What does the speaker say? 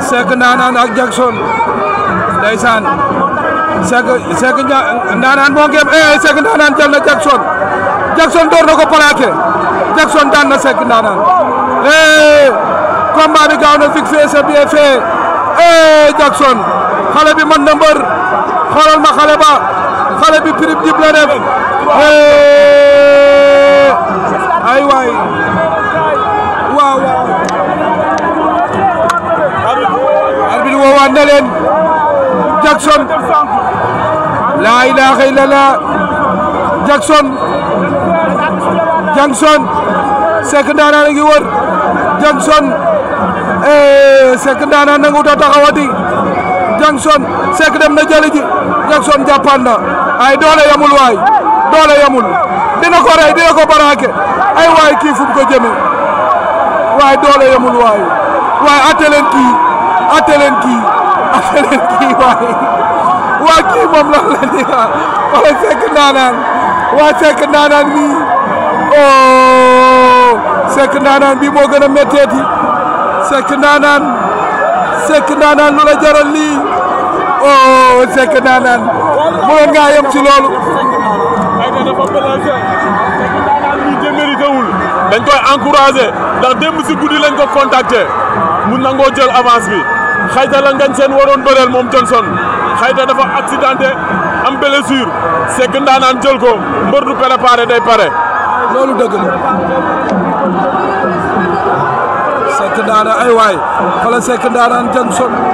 Seck Ndanane ak Jackson ndeysaan Seck Ndanane moo ngeem Seck Ndanane jël na Jackson door na ko plaqué Jackson daan na Seck Ndanane combat bi gaaw na fixé c'est bien fait Jackson xale bi mën na mbër xoolal ma xale bi prib dib la def ay waay waaw arbitre woowaat na leen Jackson la ilaha illallah Jackson Seck Ndanane ngi wër Jackson Seck Ndanane nangu ta taxawati Jackson Seck dem na jëli ji Jackson jàppal na ay doole yamul waay dina ko rey dina ko baraake ay waay kii fu mu ko jëme waay doole yamul waay atte leen kii waa kii moom lan la ni wala Seck Ndanane waa Seck Ndanane bi Seck Ndanane bi moo gën a métteeti Seck Ndanane lu la jaral lii Seck Ndanane mënoon ngaa yem ci loolu dañ koy encouragé ndax démb si guddi lañ ko contacté mu nangoo jël avance bi xayta la ngañ seen waroon bëreel moom Johnson xayta dafa accidenté am blessure Seck Ndanane jël ko mbër du préparé day pare loolu dëgg la Seck Ndanane ay waay xoolal Seck Ndanane Johnson